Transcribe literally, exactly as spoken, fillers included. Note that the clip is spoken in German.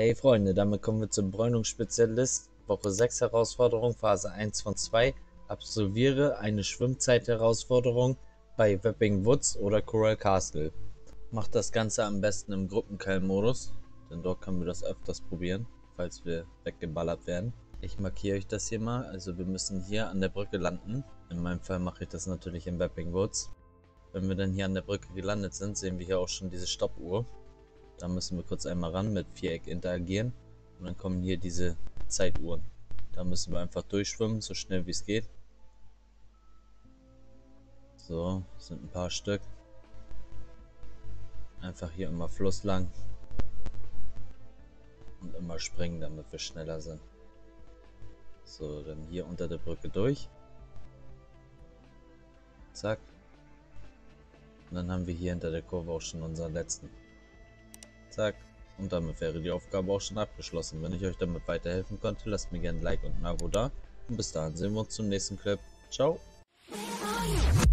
Hey Freunde, damit kommen wir zum Bräunungsspezialist. Woche sechs Herausforderung, Phase eins von zwei. Absolviere eine Schwimmzeit-Herausforderung bei Wapping Woods oder Coral Castle. Macht das Ganze am besten im Gruppenkeil-Modus, denn dort können wir das öfters probieren, falls wir weggeballert werden. Ich markiere euch das hier mal, also wir müssen hier an der Brücke landen. In meinem Fall mache ich das natürlich in Wapping Woods. Wenn wir dann hier an der Brücke gelandet sind, sehen wir hier auch schon diese Stoppuhr. Da müssen wir kurz einmal ran, mit Viereck interagieren und dann kommen hier diese Zeituhren. Da müssen wir einfach durchschwimmen, so schnell wie es geht. So, sind ein paar Stück. Einfach hier immer flusslang und immer springen, damit wir schneller sind. So, dann hier unter der Brücke durch. Zack. Und dann haben wir hier hinter der Kurve auch schon unseren letzten. Zack. Und damit wäre die Aufgabe auch schon abgeschlossen. Wenn ich euch damit weiterhelfen konnte, lasst mir gerne ein Like und ein Abo da. Und bis dahin sehen wir uns zum nächsten Clip. Ciao.